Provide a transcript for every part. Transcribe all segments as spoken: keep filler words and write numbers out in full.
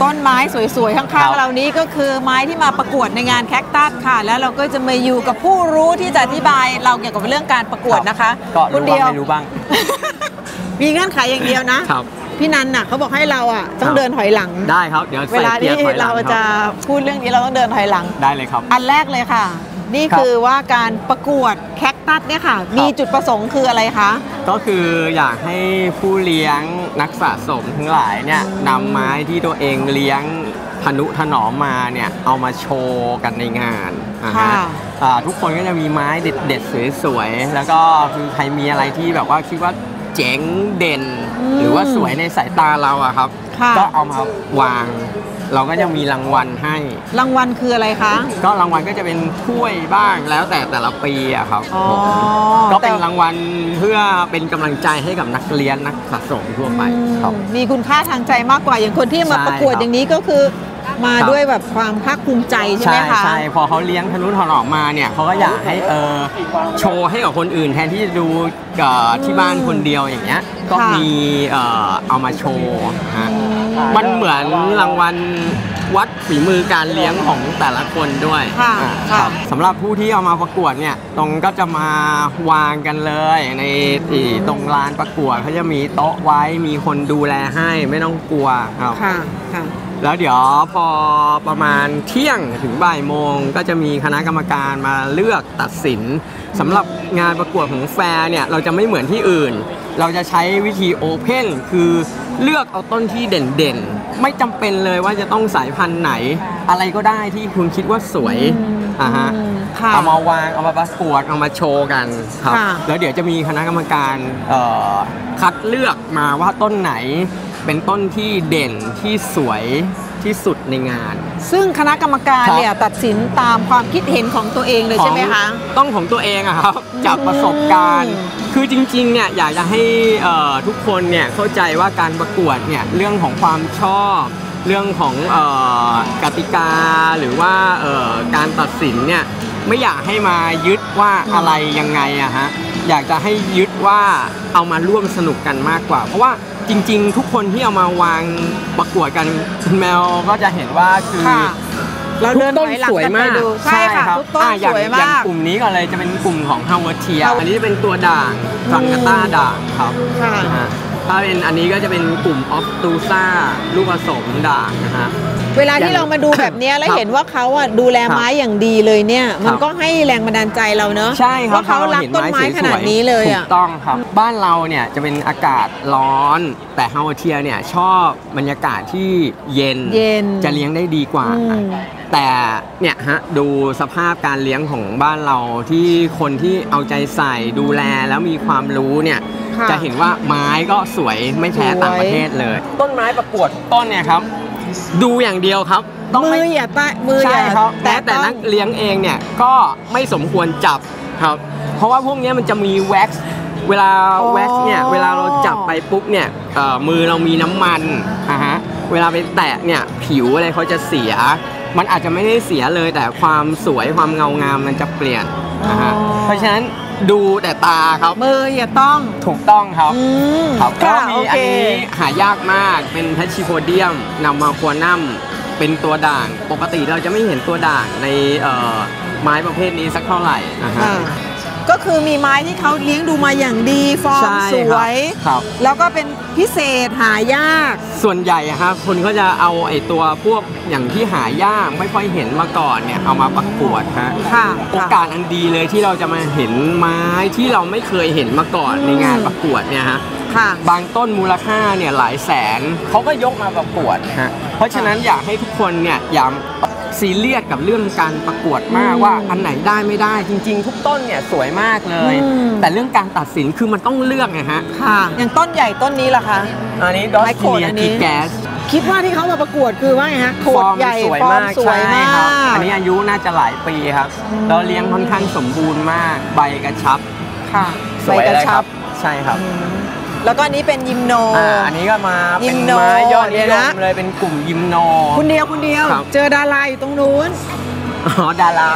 ต้นไม้สวยๆข้างๆเรานี้ก็คือไม้ที่มาประกวดในงานแคคตัสค่ะแล้วเราก็จะมาอยู่กับผู้รู้ที่จะอธิบายเราเกี่ยวกับเรื่องการประกวดนะคะคนเดียวไม่รู้บ้างมีเงื่อนไขอย่างเดียวนะพี่นันน่ะเขาบอกให้เราอ่ะต้องเดินถอยหลังได้ครับเดี๋ยวเวลาที่เราจะพูดเรื่องนี้เราต้องเดินถอยหลังได้เลยครับอันแรกเลยค่ะนี่คือว่าการประกวดแคคตัสเนี่ยค่ะมีจุดประสงค์คืออะไรคะก็คืออยากให้ผู้เลี้ยงนักสะสมทั้งหลายเนี่ยนำไม้ที่ตัวเองเลี้ยงทนุถนอมมาเนี่ยเอามาโชว์กันในงานทุกคนก็จะมีไม้เด็ดๆสวยๆแล้วก็คือใครมีอะไรที่แบบว่าคิดว่าเจ๋งเด่นหรือว่าสวยในสายตาเราอะครับก็เอามาวางเราก็จะมีรางวัลให้รางวัลคืออะไรคะก็รางวัลก็จะเป็นถ้วยบ้างแล้วแต่แต่ละปีอะครับก็เป็นรางวัลเพื่อเป็นกำลังใจให้กับนักเรียนนักสะสมทั่วไปครับมีคุณค่าทางใจมากกว่าอย่างคนที่มาประกวดอย่างนี้ก็คือมาด้วยแบบความภาคภูมิใจใช่ไหมคะใช่พอเขาเลี้ยงทนุถนอมมาเนี่ยเขาก็อยากให้เออโชว์ให้กับคนอื่นแทนที่จะดูที่บ้านคนเดียวอย่างเงี้ยก็มีเอามาโชว์ฮะมันเหมือนรางวัลวัดฝีมือการเลี้ยงของแต่ละคนด้วยสำหรับผู้ที่เอามาประกวดเนี่ยตรงก็จะมาวางกันเลยในตรงลานประกวดเขาจะมีโต๊ะไว้มีคนดูแลให้ไม่ต้องกลัวครับแล้วเดี๋ยวพอประมาณเที่ยงถึงบ่ายโมงก็จะมีคณะกรรมการมาเลือกตัดสินสำหรับงานประกวดของแฟร์เนี่ยเราจะไม่เหมือนที่อื่นเราจะใช้วิธีโอเพนคือเลือกเอาต้นที่เด่นๆไม่จำเป็นเลยว่าจะต้องสายพันธุ์ไหนอะไรก็ได้ที่คุณคิดว่าสวยอ่ะฮะเอามาวางเอามาประกวดเอามาโชว์กันครับแล้วเดี๋ยวจะมีคณะกรรมการคัดเลือกมาว่าต้นไหนเป็นต้นที่เด่นที่สวยที่สุดในงานซึ่งคณะกรรมการเนี่ยตัดสินตามความคิดเห็นของตัวเองเลยใช่ไหมคะต้องของตัวเองอะครับจากประสบการณ์คือจริงๆเนี่ยอยากจะให้ทุกคนเนี่ยเข้าใจว่าการประกวดเนี่ยเรื่องของความชอบเรื่องของกติกาหรือว่าการตัดสินเนี่ยไม่อยากให้มายึดว่าอะไรยังไงอะฮะอยากจะให้ยึดว่าเอามาร่วมสนุกกันมากกว่าเพราะว่าจริงๆทุกคนที่เอามาวางประกวดกันคุณแมวก็จะเห็นว่าคือเราเดินต้นสวยมากใช่ค่ะทุกต้นสวยมากอย่างกลุ่มนี้ก็เลยจะเป็นกลุ่มของฮาวเวิร์ดเทียอันนี้จะเป็นตัวด่างฟังกาต้าด่างครับถ้าเป็นอันนี้ก็จะเป็นกลุ่มออฟตูซ่าลูกผสมด่างนะฮะเวลาที่เรามาดูแบบนี้แล้วเห็นว่าเขาอ่ะดูแลไม้อย่างดีเลยเนี่ยมันก็ให้แรงบันดาลใจเราเนอะใช่ครับว่าเขารักต้นไม้ขนาดนี้เลยอ่ะถูกต้องครับบ้านเราเนี่ยจะเป็นอากาศร้อนแต่ฮาวเวิร์ดเทียเนี่ยชอบบรรยากาศที่เย็นจะเลี้ยงได้ดีกว่าแต่เนี่ยฮะดูสภาพการเลี้ยงของบ้านเราที่คนที่เอาใจใส่ดูแลแล้วมีความรู้เนี่ยจะเห็นว่าไม้ก็สวยไม่แพ้ต่างประเทศเลยต้นไม้ประกวดต้นเนี่ยครับดูอย่างเดียวครับมืออย่าแตะมืออย่าแต่แต่นักเลี้ยงเองเนี่ยก็ไม่สมควรจับครับเพราะว่าพวกนี้มันจะมีแว็กซ์เวลาแว็กซ์เนี่ยเวลาเราจับไปปุ๊บเนี่ยมือเรามีน้ำมันนะฮะเวลาไปแตะเนี่ยผิวอะไรเขาจะเสียมันอาจจะไม่ได้เสียเลยแต่ความสวยความเงางามมันจะเปลี่ยนนะฮะเพราะฉะนั้นดูแต่ตาครับมืออย่าต้องถูกต้องครับครับก็มีอันนี้หายากมากเป็นแพชิโพเดียมนำมาควอนัมเป็นตัวด่างปกติเราจะไม่เห็นตัวด่างในไม้ประเภทนี้สักเท่าไหร่นะฮะก็คือมีไม้ที่เขาเลี้ยงดูมาอย่างดีฟอร์มสวยแล้วก็เป็นพิเศษหายากส่วนใหญ่ครับคนก็จะเอาไอ้ตัวพวกอย่างที่หายากไม่ค่อยเห็นมาก่อนเนี่ยเอามาประกวดฮะโอกาสอันดีเลยที่เราจะมาเห็นไม้ที่เราไม่เคยเห็นมาก่อนในงานประกวดเนี่ยฮะบางต้นมูลค่าเนี่ยหลายแสนเขาก็ยกมาประกวดฮะเพราะฉะนั้นอยากให้ทุกคนเนี่ยอย่าซีเรียสกับเรื่องการประกวดมากว่าอันไหนได้ไม่ได้จริงๆทุกต้นเนี่ยสวยมากเลยแต่เรื่องการตัดสินคือมันต้องเลือกไงฮะค่ะอย่างต้นใหญ่ต้นนี้ล่ะคะอันนี้ดอสทีเนียกีแกสคิดว่าที่เขามาประกวดคือว่าไงฮะโคตรใหญ่ฟอร์มสวยมากอันนี้อายุน่าจะหลายปีครับเราเลี้ยงค่อนข้างสมบูรณ์มากใบกระชับค่ะใบกระชับใช่ครับแล้วก็อันนี้เป็นยิมโนอันนี้ก็มาเป็นไม้ยอดนิยมเลยเป็นกลุ่มยิมโนคุณเดียวคุณเดียวเจอดาราอยู่ตรงนู้นอ๋อดารา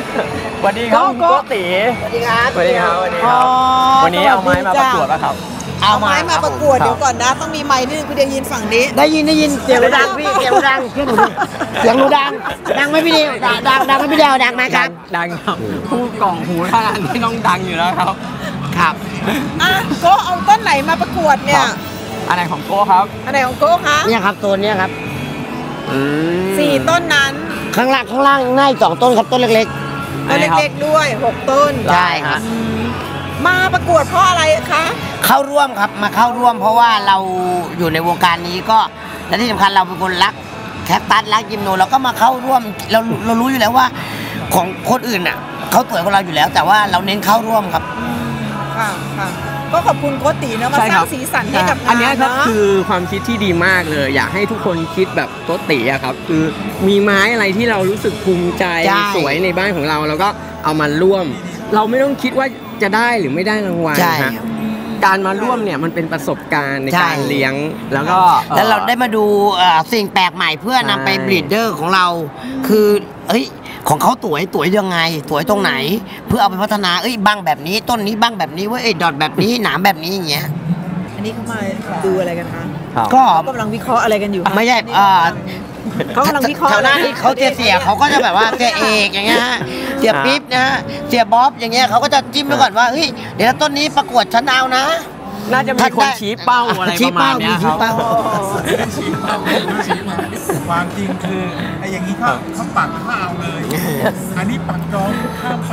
สวัสดีครับโกติสวัสดีครับสวัสดีครับสวัสดีครับวันนี้เอาไม้มาประกวดป่ะครับเอามาไม้มาประกวดเดี๋ยวก่อนนะต้องมีไม้นิดนึงคุณเดียวยืนฝั่งนี้ได้ยินได้ยินเสียงดังพี่เสียงดังเชื่อหนูดิเสียงหนูดังดังไหมพี่เดียวดังดังดังไหมพี่เดียวดังไหมครับดังครับพูดกล่องหูขนาดนี้ต้องดังอยู่แล้วครับครับอ่ะโก้เอาต้นไหนมาประกวดเนี่ยอันไหนของโก้ครับอันไหนของโก้คะเนี่ยครับตัวเนี้ยครับอืมสี่ต้นนั้นข้างล่างข้างล่างง่ายสองต้นครับต้นเล็กต้นเล็กๆด้วยหกต้นๆใช่ครับมาประกวดเพราะอะไรคะเข้าร่วมครับมาเข้าร่วม เพราะว่าเราอยู่ในวงการนี้ก็และที่สำคัญเราเป็นคนรักแคคตัสรักยิมโนเราก็มาเข้าร่วมเราเรารู้อยู่แล้วว่าของคนอื่นอ่ะเขาสวยกว่าเราอยู่แล้ว แต่ว่าเราเน้นเข้าร่วมครับค่ะค่ะก็ขอบคุณโกตินะมาสใช่คร้ารังสีสันให้กับงานอันเนี้ยครับเนาะคือความคิดที่ดีมากเลย อยากให้ทุกคนคิดแบบโกติอะครับ คือมีไม้อะไรที่เรารู้สึกภูมิใจใช่สวยในบ้านของเราแล้วก็เอามาร่วม เราไม่ต้องคิดว่าจะได้หรือไม่ได้รางวัลใช่ฮะการมาร่วมเนี่ยมันเป็นประสบการณ์ในใช่การเลี้ยงแล้วก็แล้วเราได้มาดูเอ่อสิ่งแปลกใหม่เพื่อนำไปใช่บรีดเดอร์ของเรา คือเอ้ยของเขาสวยสวยยังไงสวยตรงไหน เพื่อเอาไปพัฒนาเอ้ยบ้างแบบนี้ต้นนี้บ้างแบบนี้เว้ยเอ้ยดอทแบบนี้หนามแบบนี้อย่างเงี้ยอันนี้เขามาดูอะไรกันคะครับก็เขากำลังวิเคราะห์อะไรกันอยู่คะไม่ใช่เอ่อเขากำลังวิเคราะห์แถวหน้าที่เขาเสียเสียเขาก็จะแบบว่าเสียเอกอย่างเงี้ยฮะเสียปิ๊บนะฮะเสียบ๊อบอย่างเงี้ยเขาก็จะจิ้มไว้ก่อนว่าเฮ้ยเดี๋ยวต้นนี้ประกวดชั้นเอานะน่าจะมีคนชี้เป้าอะไรประมาณเนี้ยคชี้รับเป้าชี้เป้าชี้มาความจริงคือไอ้อย่างนี้เขาเขาปักข้าวเลย อันนี้ปักจองข้ามปี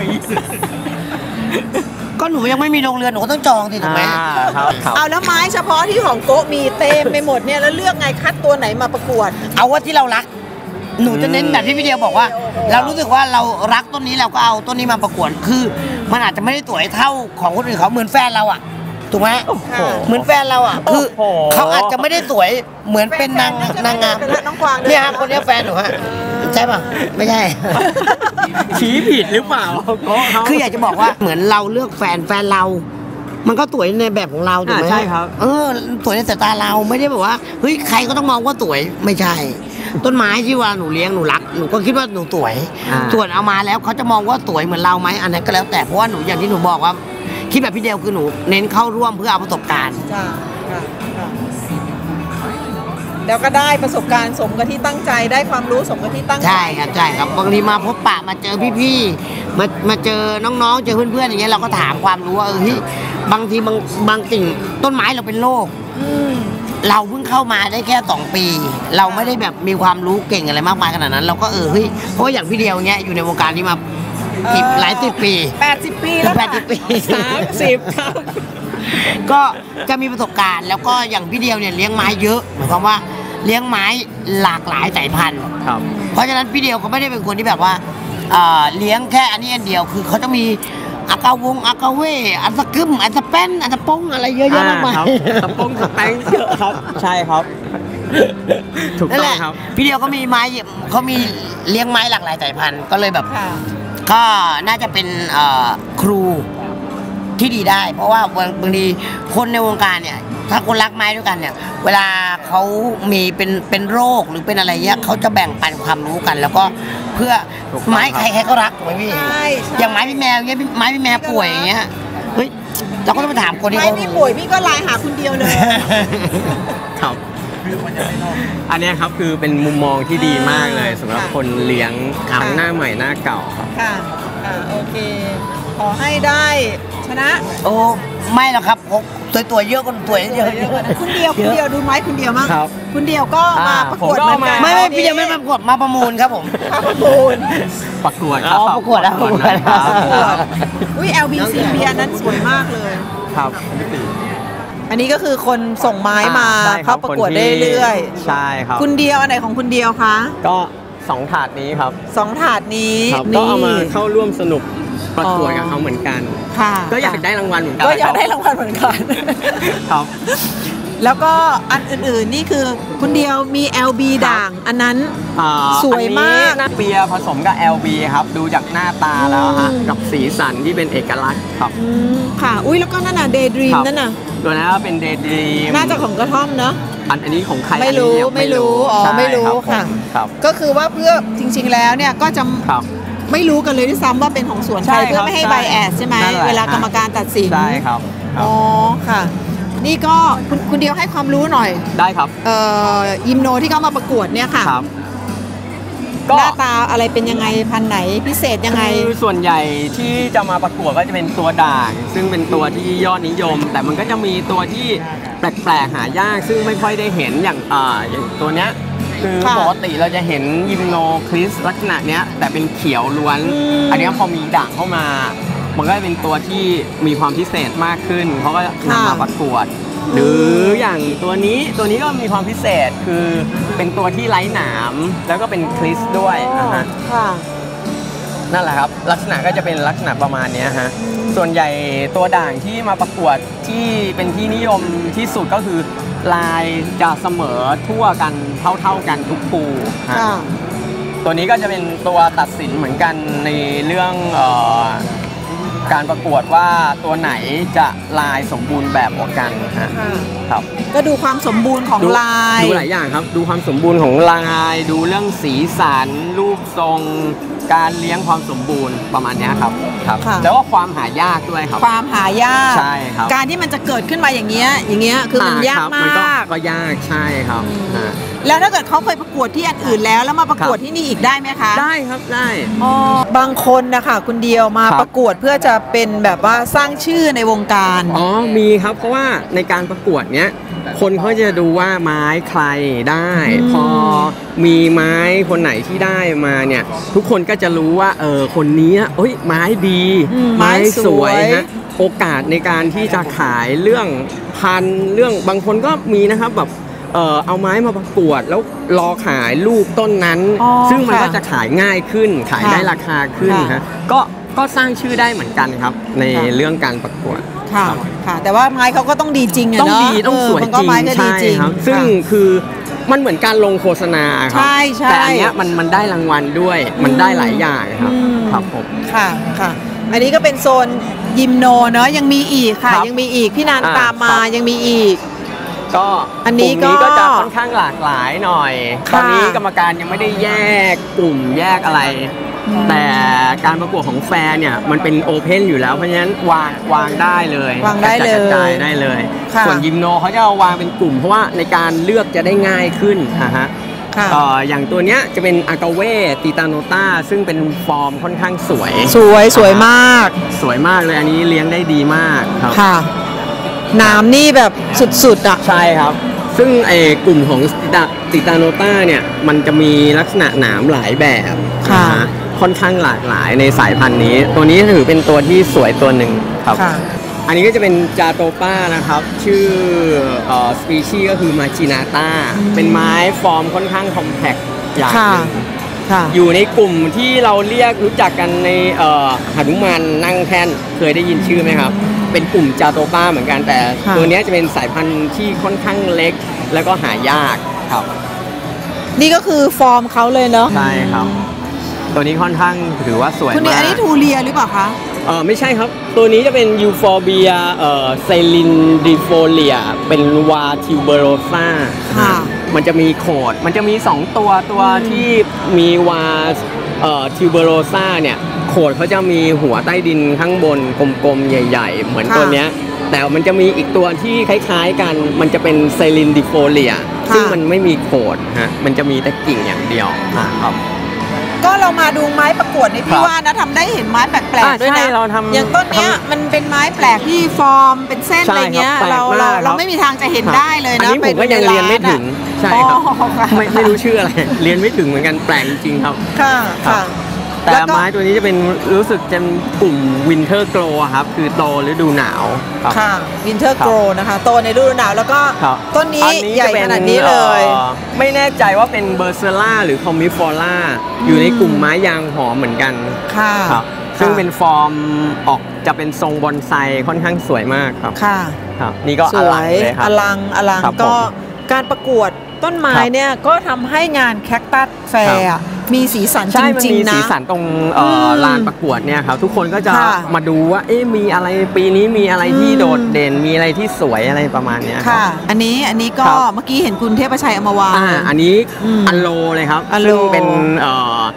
ก็หนูยังไม่มีโรงเรือนหนูก็ต้องจองสิถูกไหมอ่าครับครับเอาแล้วไม้เฉพาะที่ของโกะมีเต็มไปหมดเนี่ยแล้วเลือกไงคัดตัวไหนมาประกวดเอาว่าที่เรารัก หนูจะเน้นแบบที่พี่เดียวบอกว่า เรารู้สึกว่าเรารักต้นนี้เราก็เอาต้นนี้มาประกวดคือ มันอาจจะไม่ได้สวยเท่าของคนอื่นเขาเหมือนแฟนเราอ่ะถูกไหมโอ้โหเหมือนแฟนเราอ่ะคือโอ้โหเขาอาจจะไม่ได้สวยเหมือนเป็นนางนางงามเป็นน้องกวางเนี่ยฮะคนเนี้ยแฟนหนูฮะใช่ป่ะไม่ใช่ชี้ผิดหรือเปล่าโก้เขาคืออยากจะบอกว่าเหมือนเราเลือกแฟนแฟนเรา มันก็สวยในแบบของเราถูกไหมอ่าใช่ครับเออสวยในสายตาเราไม่ได้แบบว่าเฮ้ยใครก็ต้องมองว่าสวยไม่ใช่ ต้นไม้ที่ว่าหนูเลี้ยงหนูรักหนูก็คิดว่าหนูสวยอ่าส่วนเอามาแล้วเขาจะมองว่าสวยเหมือนเราไหมอันนั้นก็แล้วแต่เพราะว่าหนูอย่างที่หนูบอกว่าคิดแบบพี่เดียวคือหนูเน้นเข้าร่วมเพื่อเอาประสบการณ์จ้าค่ะค่ะแล้วก็ได้ประสบการณ์สมกับที่ตั้งใจได้ความรู้สมกับที่ตั้งใจใช่ครับใช่ครับบางทีมาพบปะมาเจอพี่ๆมามาเจอน้องๆเจอเพื่อนๆอย่างเงี้ยเราก็ถามความรู้ว่าเออเฮ้ยบางทีบางบางสิ่งต้นไม้เราเป็นโรคอืมเราเพิ่งเข้ามาได้แค่สองปี เราไม่ได้แบบมีความรู้เก่งอะไรมากมายขนาดนั้น เราก็เออเฮ้ยเพราะว่าอย่างพี่เดียวเงี้ยอยู่ในวงการนี้มาสิบหลายสิบปีแปดสิบปีแล้วแปดสิบปีสามสิบครับก็จะมีประสบการณ์ แล้วก็อย่างพี่เดียวเนี่ยเลี้ยงไม้เยอะหมายความว่าเลี้ยงไม้หลากหลายสายพันธุ์ครับเพราะฉะนั้นพี่เดียวเขาไม่ได้เป็นคนที่แบบว่าเอ่อเลี้ยงแค่อันนี้อันเดียวคือเขาจะมีอากาวงอากาเวอันสกึมอันสแป้นอันสป้งอะไรเยอะแยะมากมายครับตะปงตะแปงเยอะครับ ใช่ครับ ถูกนั่นต้แหองละครับพี่เดียวก็มีไม้เขามีเลี้ยงไม้หลากหลายสายพันธุ์ก็เลยแบบค่ะก็น่าจะเป็นเอ่อครูที่ดีได้ เพราะว่าบางบางทีคนในวงการเนี่ยถ้าคนรักไม้ด้วยกันเนี่ย เวลาเขามีเป็นเป็นโรคหรือเป็นอะไรเงี้ยเขาจะแบ่งปันความรู้กัน แล้วก็เพื่อถูกต้องไม้ครับใครใครก็รักถูกไหมพี่ใช่ใช่อย่างไม้พี่แมวเงี้ยไม้พี่แมวป่วยอย่างเงี้ยเฮ้ยเราก็ต้องไปถามคนที่ไม่เขาพี่ป่วยพี่ก็ไลน์หาคุณเดียวเลยครับ อันเนี้ยครับคือเป็นมุมมองที่ดีมากเลยสำหรับคนเลี้ยงทั้งหน้าใหม่หน้าเก่าครับค่ะค่ะโอเค ขอให้ได้ชนะโอ้ไม่หรอกครับตัวตัวเยอะคนตัวเยอะเยอะคุณเดียวคุณเดียวดูไม้คุณเดียวมั้งครับคุณเดียวก็มาอ่าประกวดผมก็เหมือนกันเอาาไม่ไม่พี่เดียวไม่มาประกวดมาประมูลครับผมมาประมูลประกวดอ๋อประกวดอ่ะประกวดนะครับประกวดอุ้ย แอล บี ซี บี อันนั้นสวยมากเลยครับอันนี้ก็คือคนส่งไม้มาอ่ใช่คเขาบประกวดคนได้ที่เรื่อยใช่ครับคุณเดียวอันไหนของคุณเดียวคะก็สองถาดนี้ครับสองถาดนี้ครับนี่ก็เอามาเข้าร่วมสนุกประกวดกับเขาเหมือนกันค่ะก็อยากได้รางวัลเหมือนกันก็อยากได้รางวัลเหมือนกันครับแล้วก็อันอื่นๆนี่คือคุณเดียวมี แอล บี ด่าง อันนั้นอ่าสวยมากอันนี้เปียร์ผสมกับ แอล บี ครับ ดูจากหน้าตาแล้วฮะอืมกับสีสันที่เป็นเอกลักษณ์ครับอืมค่ะ อุ้ยแล้วก็นั่นน่ะ Daydream ครับนั่นน่ะตัวนั้นก็เป็นเดย์ดรีมน่าจะของกระท่อมเนอะอันอันนี้ของใครไม่รู้อันนี้ยังไม่รู้อ๋อใช่ไม่รู้รับผมค่ะครับก็คือว่าเพื่อจริง ๆ แล้วเนี่ยก็จะครับไม่รู้กันเลยด้วยซ้ำว่าเป็นของสวนใครใช่เพื่อครับไม่ให้ใช่ไบแอสใช่ไหมนั่นแหละเวลากรรมการตัดสินใช่ครับครับอ๋อค่ะนี่ก็คุณคุณเดียวให้ความรู้หน่อยได้ครับเอ่อยิมโนที่เขามาประกวดเนี่ยค่ะครับหน้าตาอะไรเป็นยังไงพันธุ์ไหนพิเศษยังไงคือส่วนใหญ่ที่จะมาประกวดก็จะเป็นตัวด่าง ซึ่งเป็นตัวที่ยอดนิยม แต่มันก็จะมีตัวที่แปลกๆหายากซึ่งไม่ค่อยได้เห็นอย่างอ่าอย่างตัวเนี้ยคือค่ะปกติเราจะเห็นยิมโนคริสลักษณะเนี้ยแต่เป็นเขียวล้วนอืมอันเนี้ยพอมีด่างเข้ามา มันก็จะเป็นตัวที่มีความพิเศษมากขึ้นเขาก็นำมาประกวด หรืออย่างตัวนี้ตัวนี้ก็มีความพิเศษคือเป็นตัวที่ไร้หนามแล้วก็เป็นคริสด้วยนะฮะค่ะนั่นแหละครับลักษณะก็จะเป็นลักษณะประมาณเนี้ยฮะส่วนใหญ่ตัวด่างที่มาประกวดที่เป็นที่นิยมที่สุดก็คือลายจะเสมอทั่วกันเท่าๆกันทุกภูฮะค่ะตัวนี้ก็จะเป็นตัวตัดสินเหมือนกันในเรื่องเอ่อการประกวดว่าตัวไหนจะลายสมบูรณ์แบบกว่ากันฮะค่ะครับก็ดูความสมบูรณ์ของดูลายดูหลายอย่างครับ ดูความสมบูรณ์ของลาย ดูเรื่องสีสัน รูปทรง การเลี้ยงความสมบูรณ์ประมาณเนี้ยครับครับค่ะแล้วก็ความหายากด้วยครับความหายากใช่ครับการที่มันจะเกิดขึ้นมาอย่างเงี้ยอย่างเงี้ยคือมันยากครับมนากก็ยากใช่ครับฮะแล้วถ้าเกิดเขาเคยประกวดที่อันอื่นแล้วแล้วมาประกวดครับที่นี่อีกได้ไหมคะได้ครับได้อ๋อบางคนนะคะคุณเดียวมาครับประกวดเพื่อจะเป็นแบบว่าสร้างชื่อในวงการอ๋อมีครับเพราะว่าในการประกวดเนี้ยคนเขาจะดูว่าไม้ใครได้อืมพอมีไม้คนไหนที่ได้มาเนี่ยทุกคนก็จะรู้ว่าเออคนนี้เอ้ยไม้ดีอืมไม้สวยฮะโอกาสในการที่จะขายเรื่องพันธุ์เรื่องบางคนก็มีนะครับแบบเออเอาไม้มาประกวดแล้วรอขายลูกต้นนั้นอ๋อซึ่งมันค่ะก็จะขายง่ายขึ้น ขายค่ะได้ราคาขึ้นค่ะฮะก็ก็สร้างชื่อได้เหมือนกันครับในค่ะเรื่องการประกวดค่ะครับค่ะ แต่ว่าไม้เขาก็ต้องดีจริงอะต้องเนาะดีต้องสวยเมันจก็ริงไม้ก็ดีใช่จริงครับซึ่งค่ะคือมันเหมือนการลงโฆษณาครัใช่ใช่แต่อันเนี้ยมันมันได้รางวัลด้วยมันได้หลายอย่างครับอืมครับผมค่ะค่ะ อันนี้ก็เป็นโซนยิมโนเนาะยังมีอีกค่ะครับยังมีอีกพี่นันอ่าตามมาครับยังมีอีกก็อันนี้กลุ่มก็ก็จะค่อนข้างหลากหลายหน่อยค่ะตอนนี้กรรมการยังไม่ได้แยกกลุ่มแยกอะไร แต่การประกวดของแฟร์เนี่ยมันเป็นโอเพนอยู่แล้วเพราะฉะนั้นวางวางได้เลยวางได้เลยกระจายได้เลยค่ะส่วนยิมโนเขาจะเอาวางเป็นกลุ่ม เพราะว่าในการเลือกจะได้ง่ายขึ้นนะฮะค่ะเอ่ออย่างตัวเนี้ยจะเป็นอากาเวติตาโนตาซึ่งเป็นฟอร์มค่อนข้างสวยสวยสวยมากสวยมากเลยอันนี้เลี้ยงได้ดีมากครับค่ะน้ำนี่แบบสุดๆอ่ะใช่ครับ ซึ่งไอ้กลุ่มของติตาติตาโนตาเนี่ยมันจะมีลักษณะหนามหลายแบบค่ะนฮค่อนข้างหลากหลายในสายพันธุ์นี้ ตัวนี้ถือเป็นตัวที่สวยตัวหนึ่งครับค่ะอันนี้ก็จะเป็นจาโตป้านะครับ ชื่อเอ่อสปีชีส์ก็คือมาจินาตาเป็นไม้ฟอร์มค่อนข้างคอมแพคอย่างหค่ะนึ่งค่ะอยู่ในกลุ่มที่เราเรียกรู้จักกันในเอ่อหนุมานนั่งแท่นเคยได้ยินชื่อไหมครับ เป็นกลุ่มจาโตป้าเหมือนกันแต่ค่ะตัวเนี้ยจะเป็นสายพันธุ์ที่ค่อนข้างเล็กแล้วก็หายากครับนี่ก็คือฟอร์มเขาเลยเนาะใช่ครับ ตัวนี้ค่อนข้างถือว่าสวยคุณนี่มาอันกนี้ทูเรียหรือเปล่าคะเออไม่ใช่ครับ ตัวนี้จะเป็นยูฟอร์เบียเอ่อเซลินดิโฟเลียเป็นวาทิวเบโรซาค่ะมันจะมีโขดมันจะมีสองตัวตัวที่มีวาเอ่อทิวเบโรซาเนี่ยโขดเขาจะมีหัวใต้ดินข้างบนกลมๆ ใหญ่ๆ เหมือนค่ะตัวเนี้ยแต่มันจะมีอีกตัวที่คล้ายๆกัน มันจะเป็นเซลินดิโฟเลียค่ะซึ่งมันไม่มีโขดฮะมันจะมีแต่กิ่งอย่างเดียวครับก็เรามาดูไม้ประกวดในคพี่รับว่านะทำได้เห็นไม้แปลกอ่าๆด้วยใช่นะเราทำอย่างต้นเนี้ยทำมันเป็นไม้แปลกที่ฟอร์มเป็นเส้นใช่อะไรเงี้ยครับแปลเรากเรามากครับเราไม่มีทางจะเห็นได้เลยอันนะนี้ผมก็ยังปดูเรียนไม่ถึงร้าอะใช่ครับอ๋อค่ะไม่ไม่รู้ชื่ออะไร เรียนไม่ถึงเหมือนกันแปลกจริงๆครับค่ะครัค่ะบ แต่แล้วก็ไม้ตัวนี้จะเป็นรู้สึกจะเป็นกลุ่มวินเทอร์โกลครับ คือโตฤดูหนาวครับค่ะวินเทอร์ครัโกบรนะคะ โตในฤดูหนาวแล้วก็ครับต้นนี้อัใหญ่จะเป็ขนาดนี้เลยอ่อไม่แน่ใจว่าเป็นเบอร์เซล่าหรือคอมมิฟอร่าอยู่ในกลุ่มไม้ยางหอมเหมือนกันค่ะครับซึ่งเป็นฟอร์มออกจะเป็นทรงบอนไซค่อนข้างสวยมากครับค่ะครับ นี่ก็สอวลังยเลยคอรับลังอลังครับก็ผมการประกวดต้นไม้ครับเนี่ยก็ทำให้งานแคคตัสแฟร์อะมีสีสันจใช่มันริงมีๆสีนะสันตรงเอ่ออมลานประกวดเนี่ยครับทุกคนก็จะค่ะมาดูว่าเอ๊ะมีอะไรปีนี้มีอะไรที่อืมโดดเด่นมีอะไรที่สวยอะไรประมาณเนี้ยครับค่ะ อันนี้อันนี้ก็ครับเมื่อกี้เห็นคุณเทพชัยเอามาวางอ่าอันนี้อืมอันโลเลยครับอันโลซึ่งเป็นเอ่อ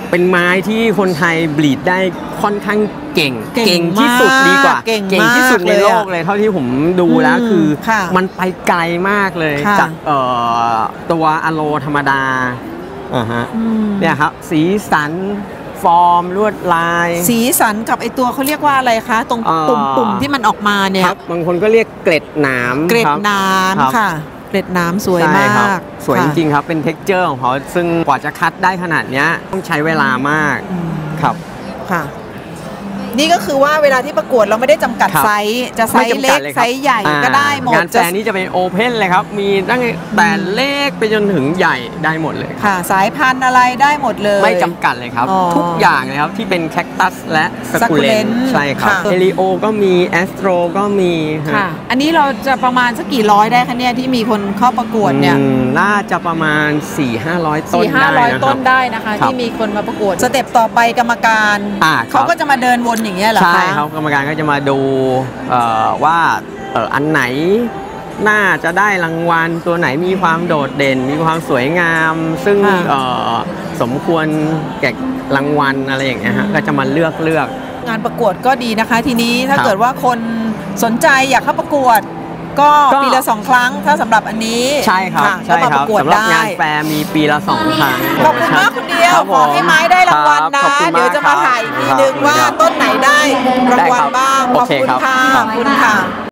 เป็นไม้ที่คนไทยบลีดได้ค่อนข้างเก่งเก่งที่สุดดีกว่าเก่งที่สุดในโลกมากเลยอะเลยเท่าที่ผมดูแล้วอืมคือค่ะมันไปไกลมากเลยค่ะจากเอ่อตัวอะโลธรรมดาอ่าฮะอืมเนี่ยครับสีสันฟอร์มลวดลายสีสันกับไอตัวเขาเรียกว่าอะไรคะ ตรงเอ่อปุ่มปุ่มที่มันออกมาเนี่ยครับบางคนก็เรียกเกล็ดหนามเกร็ดครับน้ครับำค่ะ เกร็ดน้ำสวยใช่มาครับกสวยจค่ะริงๆครับเป็นเท็กเจอร์ของเขาซึ่งกว่าจะคัดได้ขนาดเนี้ยต้องใช้เวลามากอืมครับค่ะ นี่ก็คือว่าเวลาที่ประกวดเราไม่ได้จำกัดครับไซส์จะไซไม่ส์จำเล็กัดกเลยคไซรับส์ใหญ่อ่าก็ได้หมดงานแฟร์นี้จะเป็นโอเพนเลยครับ มีตั้งแต่เล็กไปจนถึงใหญ่ได้หมดเลยค่ะ สายพันธุ์อะไรได้หมดเลยไม่จำกัดเลยครับอ๋อทุกอย่างเลยครับที่เป็นแคคตัสและสกุเลน succulent ใช่ครับค่ะเอลิโอก็มีแอสโตรก็มีฮค่ะ อันนี้เราจะประมาณสักกี่ร้อยได้คะเนี่ยที่มีคนเข้าประกวดเนี่ยอืมน่าจะประมาณ 4 5 0 0 ต้นสี่ห้าได้ร้อยนะคต้รับนได้นะคะครับที่มีคนมาประกวดสเต็ปต่อไปกรรมการอ่าครับเขาก็จะมาเดินวนอย่างเงี้ยเหรอคะใช่ครับกรรมการก็จะมาดูเอ่อว่าเอ่ออันไหนน่าจะได้รางวัลตัวไหนมีความโดดเด่น มีความสวยงาม ซึ่งค่ะเอ่อสมควรแก่รางวัลอะไรอย่างเงี้ยฮะก็จะมาเลือกเลือกงานประกวดก็ดีนะคะ ทีนี้ถ้าครับเกิดว่าคนสนใจอยากเข้าประกวด ก็ก็ปีละสองครั้งถ้าสำหรับอันนี้ใช่ครับค่ะใช่ก็มาคปรับระกวดสำหรับได้งานแฟร์มีปีละสองครั้งขอบคุณมากคุณเดียวครับขอให้ไม้ได้รางวัลคนะบขอบคุณเดี๋ยวจะมาถ่ายอีกทีนึงครับว่าต้นไหนได้รางวัลได้ครับบ้างโอขอบเคคุณครับค่ะคขรับอบคุณค่ะ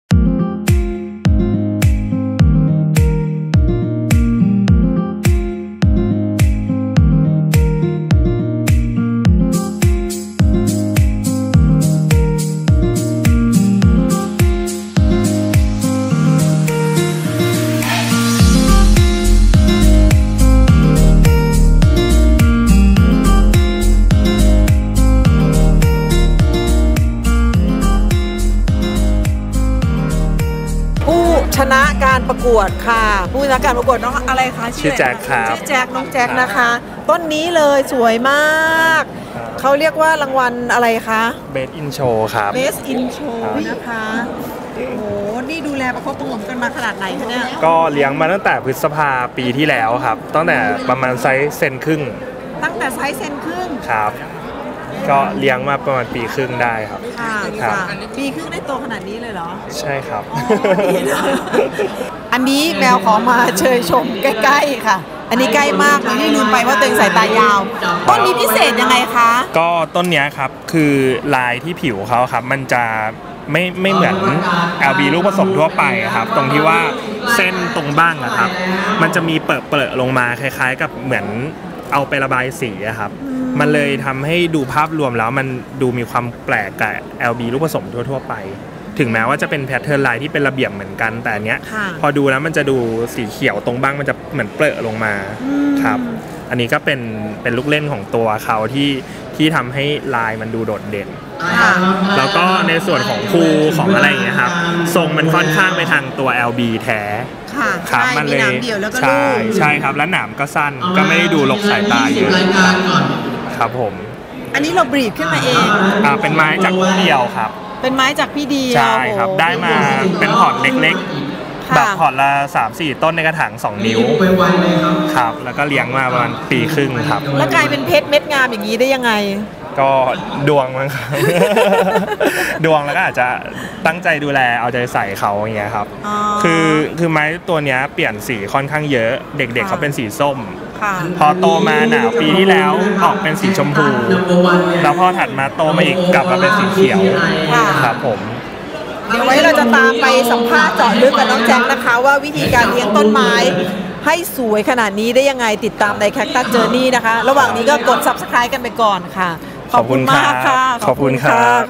ผู้ชนะการประกวดค่ะ ผู้ชนะการประกวดน้องอะไรคะชื่อแจ็คครับชื่อแจ็คน้องแจ็คนะคะ ต้นนี้เลยสวยมาก เขาเรียกว่ารางวัลอะไรคะเบสอินโชครับ Best in Show นะคะ โอ้โห นี่ดูแลประคบประหงมกันมาขนาดไหนคะเนี่ยก็เลี้ยงมาตั้งแต่พฤษภาปีที่แล้วครับ ตั้งแต่ประมาณไซส์เซนครึ่งตั้งแต่ไซส์เซนครึ่งครับ ก็เลี้ยงมาประมาณปีครึ่งได้ครับค่ะครับค่ะปีครึ่งได้โตขนาดนี้เลยเหรอใช่ครับอ๋อดีเลย อันนี้แมวขอมาเชยชมใกล้ๆค่ะ อันนี้ใกล้มากเลยนี่ลืมไปว่าตัวเองสายตายาว ต้นนี้พิเศษยังไงคะก็ต้นเนี้ยครับคือลายที่ผิวเขาครับ มันจะไม่ไม่เหมือน แอล บี ลูกผสมทั่วไปครับ ตรงที่ว่าเส้นตรงบ้างอะครับ มันจะมีเปิดเปิดลงมาคล้ายๆ กับเหมือนเอาไประบายสีอะครับ มันเลยทำให้ดูภาพรวมแล้วมันดูมีความแปลกกับ แอล บี ลูกผสมทั่วๆไป ถึงแม้ว่าจะเป็นแพทเทิร์นลายที่เป็นระเบียบเหมือนกันแต่อันเนี้ยค่ะพอดูแล้วมันจะดูสีเขียวตรงบ้างมันจะเหมือนเปรอะลงมาอืมครับ อันนี้ก็เป็นเป็นลูกเล่นของตัวเขาที่ที่ทำให้ลายมันดูโดดเด่นค่ะแล้วก็ในส่วนของภูของอะไรอย่างเงี้ยครับทรงมันค่อนข้างไปทางตัว แอล บี แท้ค่ะครับใช่มันมีเลยหน้ำเดี่ยวแล้วก็ลูใช่กใช่ครับและหนามก็สั้นก็ไม่ได้ดูรกสายตาเยอะครับครับผมอันนี้เราบรีดขึ้นมาเองอ่าเป็นไม้จากผู้เดียวครับเป็นไม้จากพี่เดียวใช่ครับโอ้โหได้มาเป็นพอร์ตเล็กๆค่ะแบบพอร์ตละสามสี่ต้นในกระถางสองนิ้วครับแล้วก็เลี้ยงมาประมาณปีครึ่งครับแล้วกลายเป็นเพชรเม็ดงามอย่างนี้ได้ยังไงก็ดวงมั้งครับ ดวงแล้วก็อาจจะตั้งใจดูแลเอาใจใส่เขาอย่างเงี้ยครับอ๋อคือคือไม้ตัวเนี้ยเปลี่ยนสีค่อนข้างเยอะ เด็กๆค่ะเขาเป็นสีส้มค่ะพอโตมาหนาวปีที่แล้วออกเป็นสีชมพู แล้วพอถัดมาโตมาอีกกลับมาเป็นสีเขียวค่ะครับผมเดี๋ยวไว้เราจะตามไปสัมภาษณ์เจาะลึกกับน้องแจ็คนะคะ ว่าวิธีการเลี้ยงต้นไม้ ให้สวยขนาดนี้ได้ยังไงติดตามใน Cactus Journey นะคะ ระหว่างนี้ก็กด Subscribe กันไปก่อนค่ะ ขอบคุณมากค่ะขอบคุณครับ